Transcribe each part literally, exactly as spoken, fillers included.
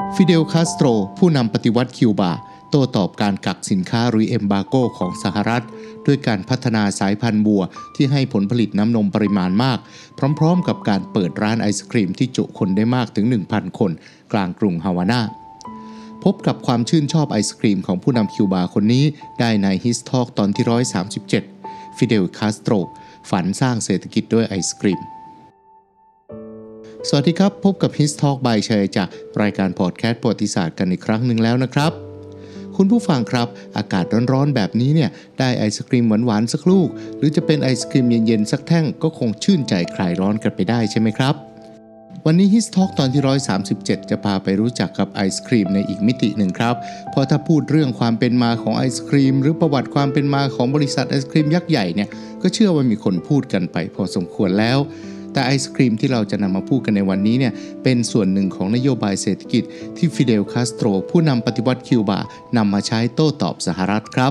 ฟิเดลคาสโตรผู้นำปฏิวัติคิวบาโต้ตอบการกักสินค้าหรือเอมบาโกของสหรัฐด้วยการพัฒนาสายพันธุ์บัวที่ให้ผลผลิตน้ำนมปริมาณมากพร้อมๆกับการเปิดร้านไอศกรีมที่จุคนได้มากถึง หนึ่งพัน คนกลางกรุงฮาวาน่าพบกับความชื่นชอบไอศกรีมของผู้นำคิวบาคนนี้ได้ใน His Talk ตอนที่หนึ่งร้อยสามสิบเจ็ดฟิเดลคาสโตรฝันสร้างเศรษฐกิจด้วยไอศกรีมสวัสดีครับพบกับ His Talk by ชัยจากรายการพอดแคสต์ประวัติศาสตร์กันอีกครั้งหนึ่งแล้วนะครับคุณผู้ฟังครับอากาศร้อนๆแบบนี้เนี่ยได้ไอศกรีมหวานๆสักลูกหรือจะเป็นไอศกรีมเย็นๆสักแท่งก็คงชื่นใจคลายร้อนกันไปได้ใช่ไหมครับวันนี้ His Talk ตอนที่หนึ่งร้อยสามสิบเจ็ดจะพาไปรู้จักกับไอศกรีมในอีกมิติหนึ่งครับเพราะถ้าพูดเรื่องความเป็นมาของไอศกรีมหรือประวัติความเป็นมาของบริษัทไอศกรีมยักษ์ใหญ่เนี่ยก็เชื่อว่ามีคนพูดกันไปพอสมควรแล้วแต่ไอศกรีมที่เราจะนำมาพูดกันในวันนี้เนี่ยเป็นส่วนหนึ่งของนโยบายเศรษฐกิจที่ฟิเดลคาสโตรผู้นำปฏิวัติคิวบานำมาใช้โต้ตอบสหรัฐครับ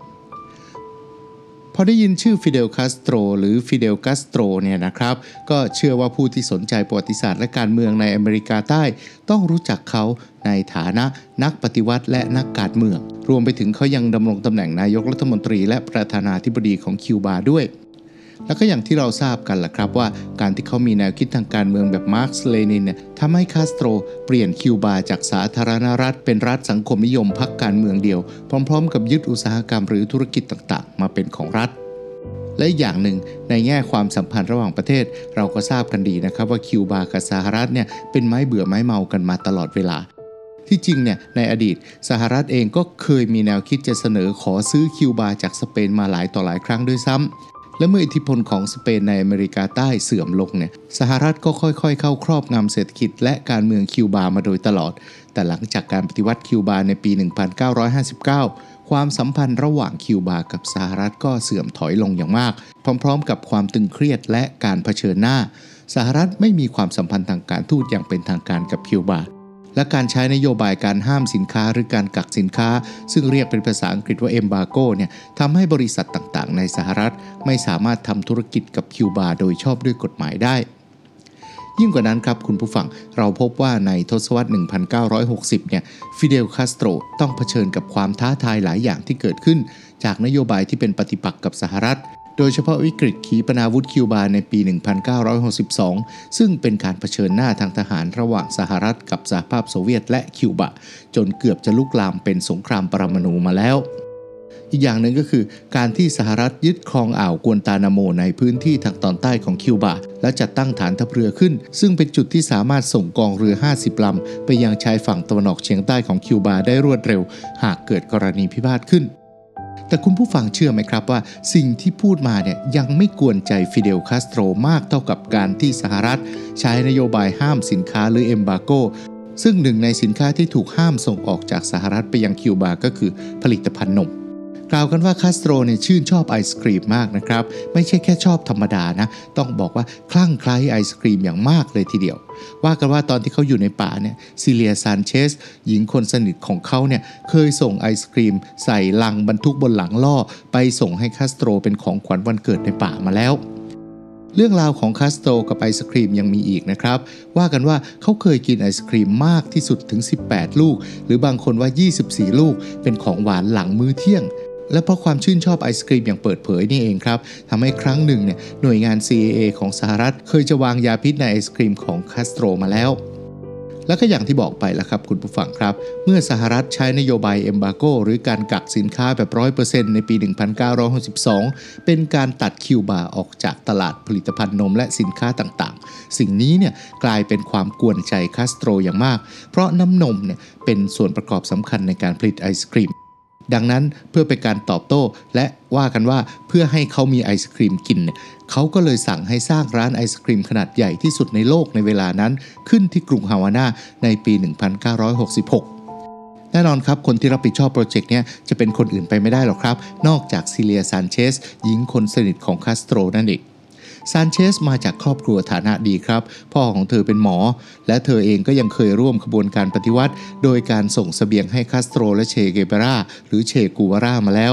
พอได้ยินชื่อฟิเดลคาสโตรหรือฟิเดลคาสโตรเนี่ยนะครับก็เชื่อว่าผู้ที่สนใจประวัติศาสตร์และการเมืองในอเมริกาใต้ต้องรู้จักเขาในฐานะนักปฏิวัติและนักการเมืองรวมไปถึงเขายังดำรงตำแหน่งนายกรัฐมนตรีและประธานาธิบดีของคิวบาด้วยแล้วก็อย่างที่เราทราบกันล่ะครับว่าการที่เขามีแนวคิดทางการเมืองแบบมาร์กซ์เลนินเนี่ยทำให้คาสโตรเปลี่ยนคิวบาจากสาธารณรัฐเป็นรัฐสังคมนิยมพรรคการเมืองเดียวพร้อมๆกับยึดอุตสาหกรรมหรือธุรกิจต่างๆมาเป็นของรัฐและอย่างหนึ่งในแง่ความสัมพันธ์ระหว่างประเทศเราก็ทราบกันดีนะครับว่าคิวบากับสหรัฐเนี่ยเป็นไม้เบื่อไม้เมากันมาตลอดเวลาที่จริงเนี่ยในอดีตสหรัฐเองก็เคยมีแนวคิดจะเสนอขอซื้อคิวบาจากสเปนมาหลายต่อหลายครั้งด้วยซ้ำและเมื่ออิทธิพลของสเปนในอเมริกาใต้เสื่อมลงเนี่ยสหรัฐก็ค่อยๆเข้าครอบงำเศรษฐกิจและการเมืองคิวบามาโดยตลอดแต่หลังจากการปฏิวัติคิวบาในปี หนึ่งพันเก้าร้อยห้าสิบเก้า ความสัมพันธ์ระหว่างคิวบากับสหรัฐก็เสื่อมถอยลงอย่างมากพร้อมๆกับความตึงเครียดและการเผชิญหน้าสหรัฐไม่มีความสัมพันธ์ทางการทูตอย่างเป็นทางการกับคิวบาและการใช้นโยบายการห้ามสินค้าหรือการกักสินค้าซึ่งเรียกเป็นภาษาอังกฤษว่าเอมบาโกเนี่ยทำให้บริษัทต่างๆในสหรัฐไม่สามารถทำธุรกิจกับคิวบาโดยชอบด้วยกฎหมายได้ยิ่งกว่านั้นครับคุณผู้ฟังเราพบว่าในทศวรรษ หนึ่งพันเก้าร้อยหกสิบ เนี่ยฟิเดลคาสโตรต้องเผชิญกับความท้าทายหลายอย่างที่เกิดขึ้นจากนโยบายที่เป็นปฏิปักษ์กับสหรัฐโดยเฉพาะวิกฤตขีปนาวุธคิวบาในปี หนึ่งพันเก้าร้อยหกสิบสอง ซึ่งเป็นการเผชิญหน้าทางทหารระหว่างสหรัฐกับสหภาพโซเวียตและคิวบาจนเกือบจะลุกลามเป็นสงครามปรมาณูมาแล้วอีกอย่างหนึ่งก็คือการที่สหรัฐยึดครองอ่าวกวนตานาโมในพื้นที่ทางตอนใต้ของคิวบาและจัดตั้งฐานทัพเรือขึ้นซึ่งเป็นจุดที่สามารถส่งกองเรือห้าสิบลำไปยังชายฝั่งตะวันออกเฉียงใต้ของคิวบาได้รวดเร็วหากเกิดกรณีพิพาทขึ้นแต่คุณผู้ฟังเชื่อไหมครับว่าสิ่งที่พูดมาเนี่ยยังไม่กวนใจฟิเดลคาสโตรมากเท่ากับการที่สหรัฐใช้นโยบายห้ามสินค้าหรือเอมบาโกซึ่งหนึ่งในสินค้าที่ถูกห้ามส่งออกจากสหรัฐไปยังคิวบาก็คือผลิตภัณฑ์นมกล่าวกันว่าคาสโตรเนี่ยชื่นชอบไอศกรีมมากนะครับไม่ใช่แค่ชอบธรรมดานะต้องบอกว่าคลั่งไคล้ไอศกรีมอย่างมากเลยทีเดียวว่ากันว่าตอนที่เขาอยู่ในป่าเนี่ยซิเลียซานเชสหญิงคนสนิทของเขาเนี่ยเคยส่งไอศกรีมใส่ลังบรรทุกบนหลังล่อไปส่งให้คาสโตรเป็นของขวัญวันเกิดในป่ามาแล้วเรื่องราวของคาสโตรกับไอศกรีมยังมีอีกนะครับว่ากันว่าเขาเคยกินไอศกรีมมากที่สุดถึงสิบแปดลูกหรือบางคนว่ายี่สิบสี่ลูกเป็นของหวานหลังมื้อเที่ยงและเพราะความชื่นชอบไอศกรีมอย่างเปิดเผยนี่เองครับทำให้ครั้งหนึ่งเนี่ยหน่วยงาน ซี ไอ เอ ของสหรัฐเคยจะวางยาพิษในไอศกรีมของคาสโตรมาแล้วแล้วก็อย่างที่บอกไปแล้วครับคุณผู้ฟังครับเมื่อสหรัฐใช้นโยบายเอมบาโกหรือการกักสินค้าแบบ ร้อยเปอร์เซ็นต์ ในปี หนึ่งพันเก้าร้อยหกสิบสอง เป็นการตัดคิวบาออกจากตลาดผลิตภัณฑ์นมและสินค้าต่างๆสิ่งนี้เนี่ยกลายเป็นความกวนใจคาสโตรอย่างมากเพราะน้ำนมเนี่ยเป็นส่วนประกอบสำคัญในการผลิตไอศกรีมดังนั้นเพื่อเป็นการตอบโต้และว่ากันว่าเพื่อให้เขามีไอศกรีมกินเนี่ยเขาก็เลยสั่งให้สร้างร้านไอศกรีมขนาดใหญ่ที่สุดในโลกในเวลานั้นขึ้นที่กรุงฮาวาน่าในปี หนึ่งพันเก้าร้อยหกสิบหก แน่นอนครับคนที่รับผิดชอบโปรเจกต์นี้จะเป็นคนอื่นไปไม่ได้หรอกครับนอกจากซิเลียซานเชสหญิงคนสนิทของคาสโตรนั่นเองซานเชสมาจากครอบครัวฐานะดีครับพ่อของเธอเป็นหมอและเธอเองก็ยังเคยร่วมขบวนการปฏิวัติโดยการส่งเสบียงให้คาสโตรและเชเกเบราหรือเชกูวารามาแล้ว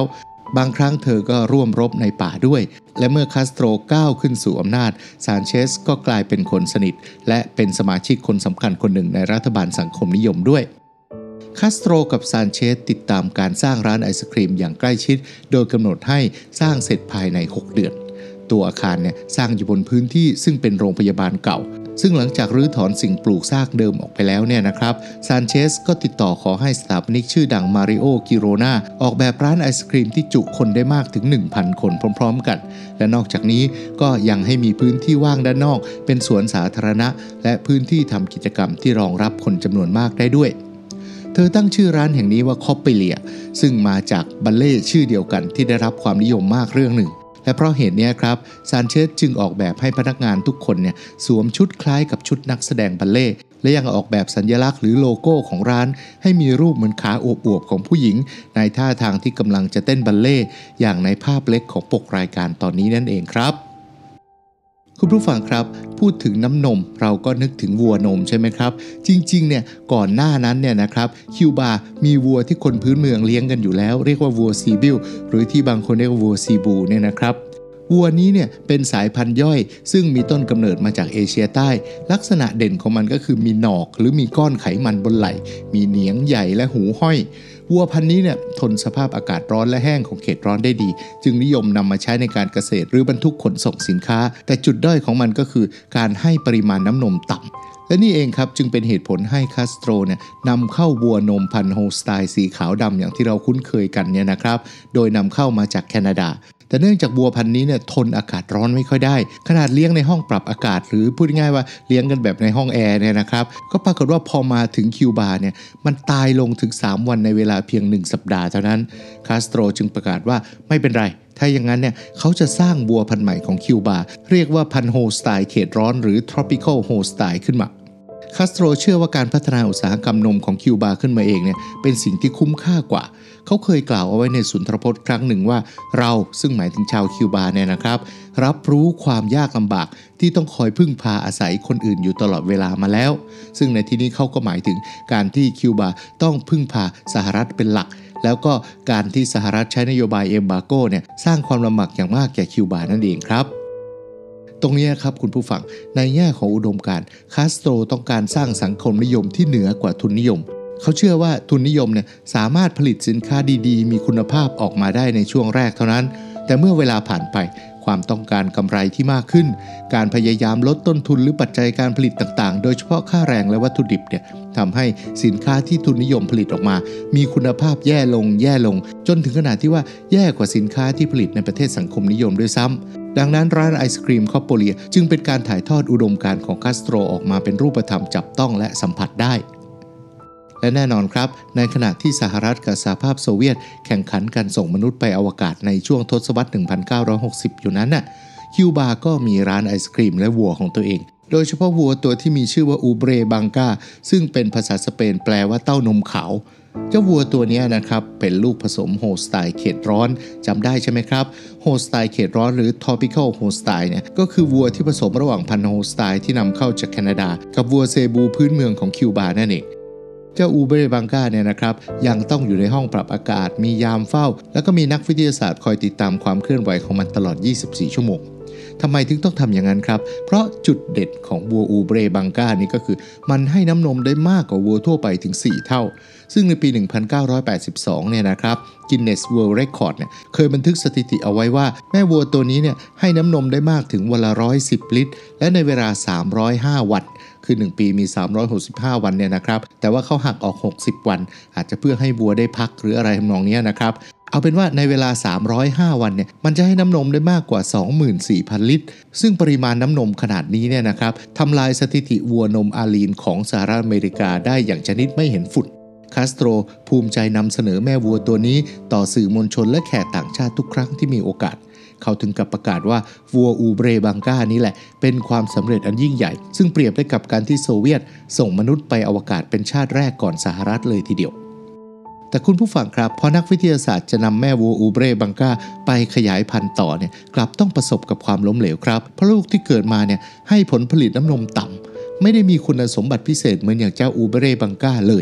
บางครั้งเธอก็ร่วมรบในป่าด้วยและเมื่อคาสโตรก้าวขึ้นสู่อำนาจซานเชสก็กลายเป็นคนสนิทและเป็นสมาชิกคนสำคัญคนหนึ่งในรัฐบาลสังคมนิยมด้วยคาสโตรกับซานเชสติดตามการสร้างร้านไอศกรีมอย่างใกล้ชิดโดยกำหนดให้สร้างเสร็จภายในหกเดือนตัวอาคารเนี่ยสร้างอยู่บนพื้นที่ซึ่งเป็นโรงพยาบาลเก่าซึ่งหลังจากรื้อถอนสิ่งปลูกสร้างเดิมออกไปแล้วเนี่ยนะครับซานเชสก็ติดต่อขอให้สถาปนิกชื่อดังมาริโอกิโรนาออกแบบร้านไอศกรีมที่จุคนได้มากถึง หนึ่งพัน คนพร้อมๆกันและนอกจากนี้ก็ยังให้มีพื้นที่ว่างด้านนอกเป็นสวนสาธารณะและพื้นที่ทำกิจกรรมที่รองรับคนจำนวนมากได้ด้วยเธอตั้งชื่อร้านแห่งนี้ว่าคอปเปเลียซึ่งมาจากบัลเล่ต์ชื่อเดียวกันที่ได้รับความนิยมมากเรื่องหนึ่งและเพราะเหตุนี้ครับซานเชสจึงออกแบบให้พนักงานทุกคนเนี่ยสวมชุดคล้ายกับชุดนักแสดงบัลเล่ต์และยังออกแบบสัญลักษณ์หรือโลโก้ของร้านให้มีรูปเหมือนขาอวบๆของผู้หญิงในท่าทางที่กำลังจะเต้นบัลเล่ต์อย่างในภาพเล็กของปกรายการตอนนี้นั่นเองครับคุณผู้ฟังครับพูดถึงน้ำนมเราก็นึกถึงวัวนมใช่ไหมครับจริงๆเนี่ยก่อนหน้านั้นเนี่ยนะครับคิวบามีวัวที่คนพื้นเมืองเลี้ยงกันอยู่แล้วเรียกว่าวัวซีบิลหรือที่บางคนเรียกว่าวัวซีบูเนี่ยนะครับวัวนี้เนี่ยเป็นสายพันธุ์ย่อยซึ่งมีต้นกำเนิดมาจากเอเชียใต้ลักษณะเด่นของมันก็คือมีหนอกหรือมีก้อนไขมันบนไหล่มีเหนียงใหญ่และหูห้อยวัวพันธุ์นี้เนี่ยทนสภาพอากาศร้อนและแห้งของเขตร้อนได้ดีจึงนิยมนำมาใช้ในการเกษตรหรือบรรทุกขนส่งสินค้าแต่จุดด้อยของมันก็คือการให้ปริมาณน้ำนมต่ำและนี่เองครับจึงเป็นเหตุผลให้คาสโตรเนี่ยนำเข้าวัวนมพันธุ์โฮสไตน์สีขาวดำอย่างที่เราคุ้นเคยกันเนี่ยนะครับโดยนำเข้ามาจากแคนาดาแต่เนื่องจากวัวพันธุ์นี้เนี่ยทนอากาศร้อนไม่ค่อยได้ขนาดเลี้ยงในห้องปรับอากาศหรือพูดง่ายๆว่าเลี้ยงกันแบบในห้องแอร์เนี่ยนะครับก็ปรากฏว่าพอมาถึงคิวบาเนี่ยมันตายลงถึงสามวันในเวลาเพียงหนึ่งสัปดาห์เท่านั้นคาสโตรจึงประกาศว่าไม่เป็นไรถ้าอย่างนั้นเนี่ยเขาจะสร้างวัวพันธุ์ใหม่ของคิวบาเรียกว่าพันธุ์โฮสไตน์เขตร้อนหรือ tropical Holstein ขึ้นมาคาสโตรเชื่อว่าการพัฒนาอุตสาหกรรมนมของคิวบาขึ้นมาเองเนี่ยเป็นสิ่งที่คุ้มค่ากว่าเขาเคยกล่าวเอาไว้ในสุนทรพจน์ครั้งหนึ่งว่าเราซึ่งหมายถึงชาวคิวบาเนี่ยนะครับรับรู้ความยากลำบากที่ต้องคอยพึ่งพาอาศัยคนอื่นอยู่ตลอดเวลามาแล้วซึ่งในที่นี้เขาก็หมายถึงการที่คิวบาต้องพึ่งพาสหรัฐเป็นหลักแล้วก็การที่สหรัฐใช้นโยบายเอมบาโกเนี่ยสร้างความลำบากอย่างมากแก่คิวบานั่นเองครับตรงนี้ครับคุณผู้ฟังในแง่ของอุดมการณ์คาสโตรต้องการสร้างสังคมนิยมที่เหนือกว่าทุนนิยมเขาเชื่อว่าทุนนิยมเนี่ยสามารถผลิตสินค้าดีๆมีคุณภาพออกมาได้ในช่วงแรกเท่านั้นแต่เมื่อเวลาผ่านไปความต้องการกำไรที่มากขึ้นการพยายามลดต้นทุนหรือปัจจัยการผลิตต่างๆโดยเฉพาะค่าแรงและวัตถุดิบเนี่ยทำให้สินค้าที่ทุนนิยมผลิตออกมามีคุณภาพแย่ลงแย่ลงจนถึงขนาดที่ว่าแย่กว่าสินค้าที่ผลิตในประเทศสังคมนิยมด้วยซ้ำดังนั้นร้านไอศกรีมคอปโปเลียจึงเป็นการถ่ายทอดอุดมการณ์ของคาสโตรออกมาเป็นรูปธรรมจับต้องและสัมผัสได้และแน่นอนครับในขณะที่สหรัฐกับสหภาพโซเวียตแข่งขันกันส่งมนุษย์ไปอวกาศในช่วงทศวรรษ หนึ่งพันเก้าร้อยหกสิบ อยู่นั้นน่ะคิวบาก็มีร้านไอศกรีมและวัวของตัวเองโดยเฉพาะวัวตัวที่มีชื่อว่าอูเบรบังกาซึ่งเป็นภาษาสเปนแปลว่าเต้านมขาวเจ้าวัวตัวนี้นะครับเป็นลูกผสมโฮสไตน์เขตร้อนจำได้ใช่ไหมครับโฮสไตน์เขตร้อนหรือ tropical Holstein เนี่ยก็คือวัวที่ผสมระหว่างพันธุ์โฮสไตน์ที่นำเข้าจากแคนาดากับวัวเซบูพื้นเมืองของคิวบานั่นเองเจ้าอูเบรบังกาเนี่ยนะครับยังต้องอยู่ในห้องปรับอากาศมียามเฝ้าแล้วก็มีนักวิทยาศาสตร์คอยติดตามความเคลื่อนไหวของมันตลอดยี่สิบสี่ชั่วโมงทำไมถึงต้องทำอย่างนั้นครับเพราะจุดเด่นของวัวอูเบรบังกานี่ก็คือมันให้น้ำนมได้มากกว่าวัวทั่วไปถึงสี่เท่าซึ่งในปี หนึ่งพันเก้าร้อยแปดสิบสอง เนี่ยนะครับ Guinness World Record เนี่ยเคยบันทึกสถิติเอาไว้ว่าแม่วัวตัวนี้เนี่ยให้น้ำนมได้มากถึงวันละหนึ่งร้อยสิบลิตรและในเวลาสามร้อยห้าวันคือหนึ่งปีมีสามร้อยหกสิบห้าวันเนี่ยนะครับแต่ว่าเขาหักออกหกสิบวันอาจจะเพื่อให้วัวได้พักหรืออะไรทำนองนี้นะครับเอาเป็นว่าในเวลาสามร้อยห้าวันเนี่ยมันจะให้น้ำนมได้มากกว่า สองหมื่นสี่พัน ลิตรซึ่งปริมาณน้ำนมขนาดนี้เนี่ยนะครับทำลายสถิติวัวนมอาลีนของสหรัฐอเมริกาได้อย่างชนิดไม่เห็นฝุ่นคาสโตรภูมิใจนำเสนอแม่วัวตัวนี้ต่อสื่อมวลชนและแขกต่างชาติทุกครั้งที่มีโอกาสเขาถึงกับประกาศว่าวัวอูเบรบังกานี้แหละเป็นความสำเร็จอันยิ่งใหญ่ซึ่งเปรียบได้กับการที่โซเวียตส่งมนุษย์ไปอวกาศเป็นชาติแรกก่อนสหรัฐเลยทีเดียวแต่คุณผู้ฟังครับพอนักวิทยาศาสตร์จะนำแม่วัวอูเบรบังกาไปขยายพันธุ์ต่อเนี่ยกลับต้องประสบกับความล้มเหลวครับเพราะลูกที่เกิดมาเนี่ยให้ผลผลิตน้ำนมต่ำไม่ได้มีคุณสมบัติพิเศษเหมือนอย่างเจ้าอูเบรบังกาเลย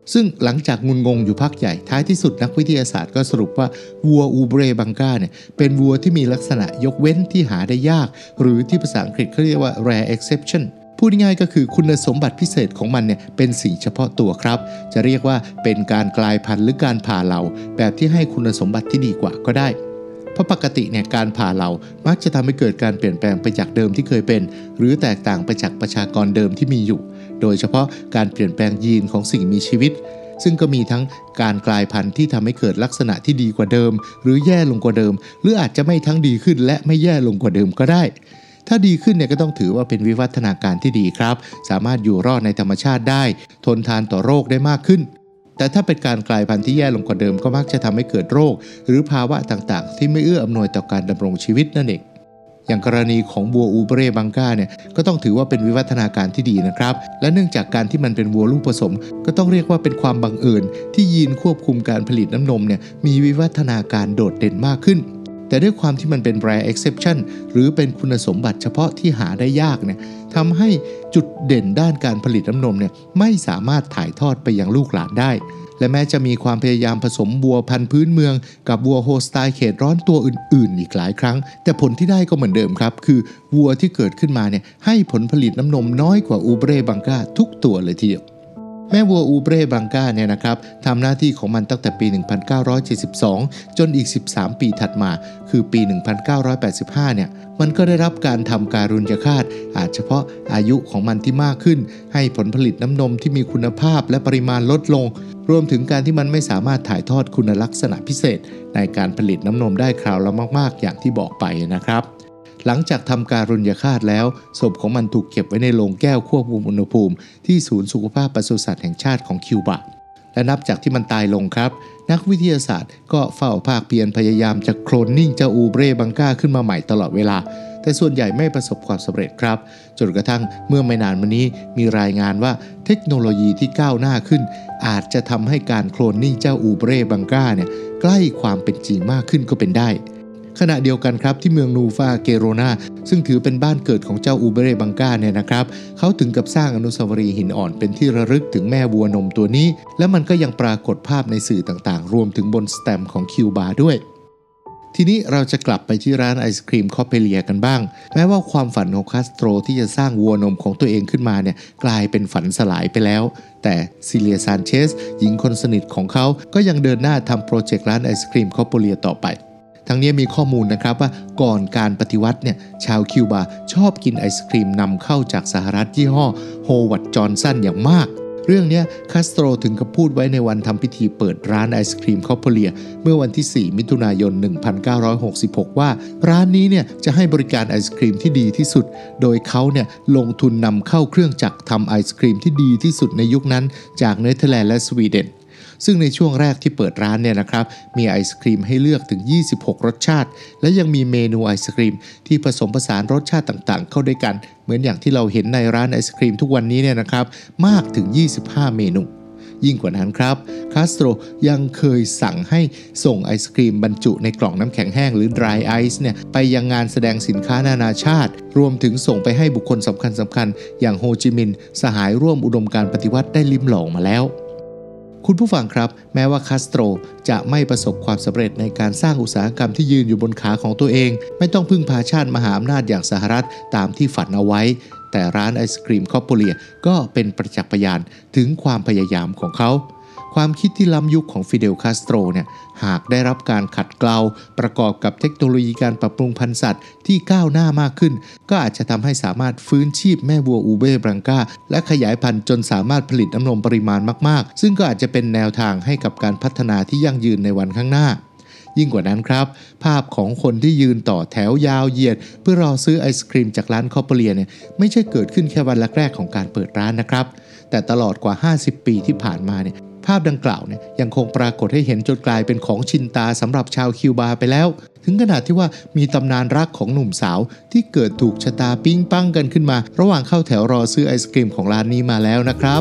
ซึ่งหลังจากงุนงงอยู่พักใหญ่ท้ายที่สุดนักวิทยาศาสตร์ก็สรุปว่าวัวอูเบรบังกาเนี่ยเป็นวัวที่มีลักษณะยกเว้นที่หาได้ยากหรือที่ภาษาอังกฤษเขาเรียกว่า rare exception พูดง่ายๆก็คือคุณสมบัติพิเศษของมันเนี่ยเป็นสิ่งเฉพาะตัวครับจะเรียกว่าเป็นการกลายพันธุ์หรือการผ่าเหลาแบบที่ให้คุณสมบัติที่ดีกว่าก็ได้เพราะปกติเนี่ยการผ่าเหลามักจะทำให้เกิดการเปลี่ยนแปลงไปจากเดิมที่เคยเป็นหรือแตกต่างไปจากประชากรเดิมที่มีอยู่โดยเฉพาะการเปลี่ยนแปลงยีนของสิ่งมีชีวิตซึ่งก็มีทั้งการกลายพันธุ์ที่ทำให้เกิดลักษณะที่ดีกว่าเดิมหรือแย่ลงกว่าเดิมหรืออาจจะไม่ทั้งดีขึ้นและไม่แย่ลงกว่าเดิมก็ได้ถ้าดีขึ้นเนี่ยก็ต้องถือว่าเป็นวิวัฒนาการที่ดีครับสามารถอยู่รอดในธรรมชาติได้ทนทานต่อโรคได้มากขึ้นแต่ถ้าเป็นการกลายพันธุ์ที่แย่ลงกว่าเดิมก็มักจะทำให้เกิดโรคหรือภาวะต่างๆที่ไม่เอื้ออำนวยต่อการดำรงชีวิตนั่นเองอย่างกรณีของวัวอูเบรบังกาเนี่ยก็ต้องถือว่าเป็นวิวัฒนาการที่ดีนะครับและเนื่องจากการที่มันเป็นวัวลูกผสมก็ต้องเรียกว่าเป็นความบังเอิญที่ยีนควบคุมการผลิตน้ำนมเนี่ยมีวิวัฒนาการโดดเด่นมากขึ้นแต่ด้วยความที่มันเป็น rare exception หรือเป็นคุณสมบัติเฉพาะที่หาได้ยากเนี่ยทำให้จุดเด่นด้านการผลิตน้ำนมเนี่ยไม่สามารถถ่ายทอดไปยังลูกหลานได้และแม้จะมีความพยายามผสมวัวพันธุ์พื้นเมืองกับวัวโฮสไตน์เขตร้อนตัวอื่นๆอีกหลายครั้งแต่ผลที่ได้ก็เหมือนเดิมครับคือวัวที่เกิดขึ้นมาเนี่ยให้ผลผลิตน้ำนมน้อยกว่าอูเบรบังกาทุกตัวเลยทีเดียวแม่วัวอูเบรบังกาเนี่ยนะครับทำหน้าที่ของมันตั้งแต่ปีหนึ่งพันเก้าร้อยเจ็ดสิบสองจนอีกสิบสามปีถัดมาคือปีหนึ่งพันเก้าร้อยแปดสิบห้าเนี่ยมันก็ได้รับการทำการุญยฆาตอาจเฉพาะอายุของมันที่มากขึ้นให้ผลผลิตน้ำนมที่มีคุณภาพและปริมาณลดลงรวมถึงการที่มันไม่สามารถถ่ายทอดคุณลักษณะพิเศษในการผลิตน้ำนมได้คราวละมากๆอย่างที่บอกไปนะครับหลังจากทำการุญยฆาตแล้วศพของมันถูกเก็บไว้ในโลงแก้วควบคุมอุณหภูมิที่ศูนย์สุขภาพปศุสัตว์แห่งชาติของคิวบาและนับจากที่มันตายลงครับนักวิทยาศาสตร์ก็เฝ้าภาคเพียรพยายามจะโคลนนิ่งเจ้าอูเบรบังกาขึ้นมาใหม่ตลอดเวลาแต่ส่วนใหญ่ไม่ประสบความสำเร็จครับจนกระทั่งเมื่อไม่นานมานี้มีรายงานว่าเทคโนโลยีที่ก้าวหน้าขึ้นอาจจะทำให้การโคลนนิ่งเจ้าอูเบรบังกาเนี่ยใกล้ความเป็นจริงมากขึ้นก็เป็นได้ขณะเดียวกันครับที่เมืองนูฟาเกโรนาซึ่งถือเป็นบ้านเกิดของเจ้าอูเบรบังกาเนี่ยนะครับเขาถึงกับสร้างอนุสาวรีย์หินอ่อนเป็นที่ระลึกถึงแม่วัวนมตัวนี้และมันก็ยังปรากฏภาพในสื่อต่างๆรวมถึงบนสแตมป์ของคิวบาด้วยทีนี้เราจะกลับไปที่ร้านไอศครีมคอปเปเลียกันบ้างแม้ว่าความฝันของคาสโตรที่จะสร้างวัวนมของตัวเองขึ้นมาเนี่ยกลายเป็นฝันสลายไปแล้วแต่ซิเลียซานเชสหญิงคนสนิทของเขาก็ยังเดินหน้าทำโปรเจกต์ร้านไอศครีมคอปเปเลียต่อไปทั้งนี้มีข้อมูลนะครับว่าก่อนการปฏิวัติเนี่ยชาวคิวบาชอบกินไอศครีมนำเข้าจากสหรัฐยี่ห้อโฮวัตจอห์นสันอย่างมากเรื่องนี้คาสโตรถึงกับพูดไว้ในวันทำพิธีเปิดร้านไอศครีมคอปเปเลียเมื่อวันที่สี่มิถุนายนหนึ่งพันเก้าร้อยหกสิบหกว่าร้านนี้เนี่ยจะให้บริการไอศครีมที่ดีที่สุดโดยเขาเนี่ยลงทุนนำเข้าเครื่องจักรทำไอศครีมที่ดีที่สุดในยุคนั้นจากเนเธอร์แลนด์และสวีเดนซึ่งในช่วงแรกที่เปิดร้านเนี่ยนะครับมีไอศครีมให้เลือกถึงยี่สิบหกรสชาติและยังมีเมนูไอศครีมที่ผสมผสานรสชาติต่างๆเข้าด้วยกันเหมือนอย่างที่เราเห็นในร้านไอศครีมทุกวันนี้เนี่ยนะครับมากถึงยี่สิบห้าเมนูยิ่งกว่านั้นครับคาสโตรยังเคยสั่งให้ส่งไอศครีมบรรจุในกล่องน้ำแข็งแห้งหรือ dry ice เนี่ยไปยังงานแสดงสินค้านานาชาติรวมถึงส่งไปให้บุคคลสำคัญสำคัญอย่างโฮจิมินห์สหายร่วมอุดมการณ์ปฏิวัติได้ลิ้มลองมาแล้วคุณผู้ฟังครับแม้ว่าคาสโตรจะไม่ประสบความสำเร็จในการสร้างอุตสาหกรรมที่ยืนอยู่บนขาของตัวเองไม่ต้องพึ่งพาชาติมหาอำนาจอย่างสหรัฐตามที่ฝันเอาไว้แต่ร้านไอศกรีมคอปเปเลียก็เป็นประจักษ์พยานถึงความพยายามของเขาความคิดที่ล้ำยุคของฟิเดลคาสโตรเนี่ยหากได้รับการขัดเกลาประกอบกับเทคโนโลยีการปรับปรุงพันธุ์สัตว์ที่ก้าวหน้ามากขึ้นก็อาจจะทำให้สามารถฟื้นชีพแม่วัวอูเบรบังกาและขยายพันธุ์จนสามารถผลิตน้ำนมปริมาณมากๆซึ่งก็อาจจะเป็นแนวทางให้กับการพัฒนาที่ยั่งยืนในวันข้างหน้ายิ่งกว่านั้นครับภาพของคนที่ยืนต่อแถวยาวเหยียดเพื่อรอซื้อไอศกรีมจากร้านคอปเปเลียเนี่ยไม่ใช่เกิดขึ้นแค่วันแรกๆของการเปิดร้านนะครับแต่ตลอดกว่าห้าสิบปีที่ผ่านมาเนี่ยภาพดังกล่าวเนี่ยยังคงปรากฏให้เห็นจนกลายเป็นของชินตาสำหรับชาวคิวบาไปแล้วถึงขนาดที่ว่ามีตำนานรักของหนุ่มสาวที่เกิดถูกชะตาปิ้งปังกันขึ้นมาระหว่างเข้าแถวรอซื้อไอศกรีมของร้านนี้มาแล้วนะครับ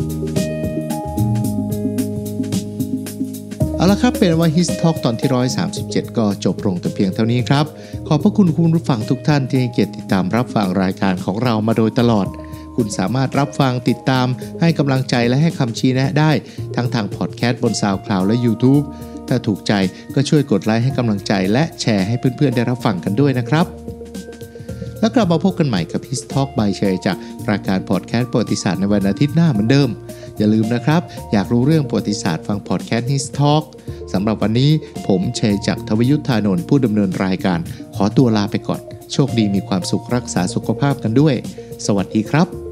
เอาละครับเป็นว่า His Talk ตอนที่หนึ่งร้อยสามสิบเจ็ดก็จบลงแต่เพียงเท่านี้ครับขอบพระคุณคุณผู้ฟังทุกท่านที่ให้เกียรติติดตามรับฟังรายการของเรามาโดยตลอดคุณสามารถรับฟังติดตามให้กำลังใจและให้คำชี้แนะได้ทั้งทางพอดแคสต์บน SoundCloud และ YouTube ถ้าถูกใจก็ช่วยกดไลค์ให้กำลังใจและแชร์ให้เพื่อนๆได้รับฟังกันด้วยนะครับแล้วกลับมาพบกันใหม่กับ His Talk by เชยจากรายการพอดแคสต์ประวัติศาสตร์ในวันอาทิตย์หน้าเหมือนเดิมอย่าลืมนะครับอยากรู้เรื่องประวัติศาสตร์ฟังพอดแคสต์ His Talk สำหรับวันนี้ผมเชยจากทวยุทธานนท์ผู้ดำเนินรายการขอตัวลาไปก่อนโชคดีมีความสุขรักษาสุขภาพกันด้วยสวัสดีครับ